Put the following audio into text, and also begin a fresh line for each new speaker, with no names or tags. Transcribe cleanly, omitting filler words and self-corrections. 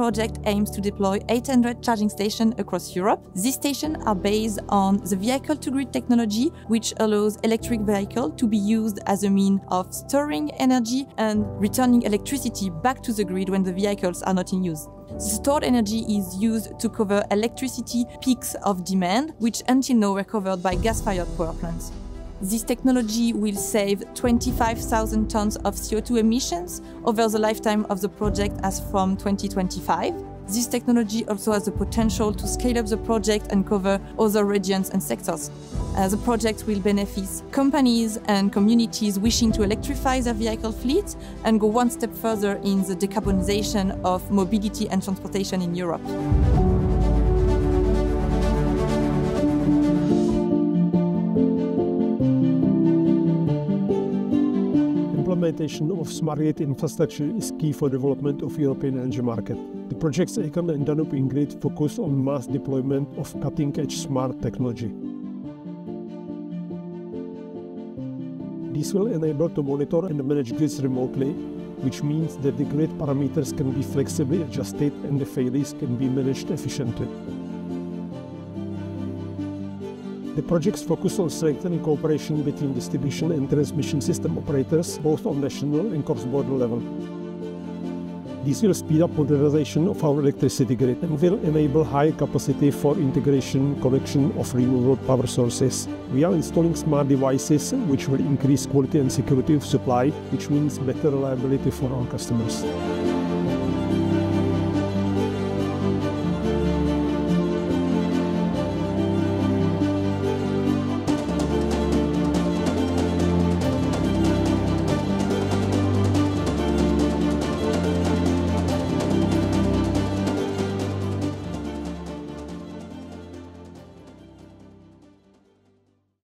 project aims to deploy 800 charging stations across Europe. These stations are based on the vehicle-to-grid technology, which allows electric vehicles to be used as a means of storing energy and returning electricity back to the grid when the vehicles are not in use. The stored energy is used to cover electricity peaks of demand, which until now were covered by gas-fired power plants. This technology will save 25,000 tons of CO2 emissions over the lifetime of the project as from 2025. This technology also has the potential to scale up the project and cover other regions and sectors. The project will benefit companies and communities wishing to electrify their vehicle fleet and go one step further in the decarbonization of mobility and transportation in Europe.
Implementation of smart grid infrastructure is key for development of European energy market. The projects ACON and Danube inGrid focus on mass deployment of cutting-edge smart technology. This will enable to monitor and manage grids remotely, which means that the grid parameters can be flexibly adjusted and the failures can be managed efficiently. The projects focus on strengthening cooperation between distribution and transmission system operators, both on national and cross-border level. This will speed up modernization of our electricity grid and will enable high capacity for integration connection of renewable power sources. We are installing smart devices which will increase quality and security of supply, which means better reliability for our customers.